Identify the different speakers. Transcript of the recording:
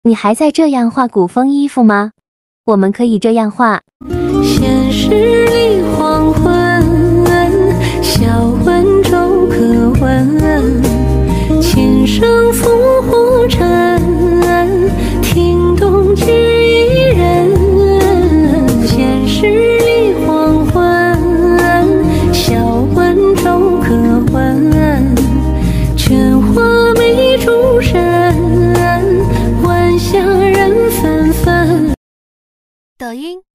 Speaker 1: 你还在这样画古风衣服吗？我们可以这样画。
Speaker 2: 现实里黄昏，笑问粥可温，琴声烽火沉，听懂只一人。现实里黄昏，笑问粥可温，劝花梅主人，晚霞人纷纷。
Speaker 1: 抖音。